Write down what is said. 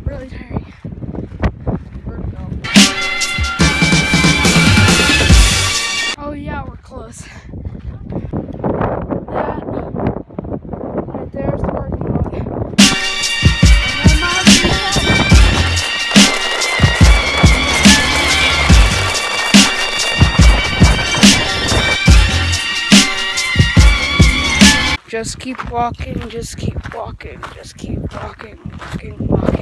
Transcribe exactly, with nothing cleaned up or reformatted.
really tiring. Oh yeah, we're close. That right there's the parking lot. And then miles Just keep walking, just keep walking, just keep walking, walking, walking.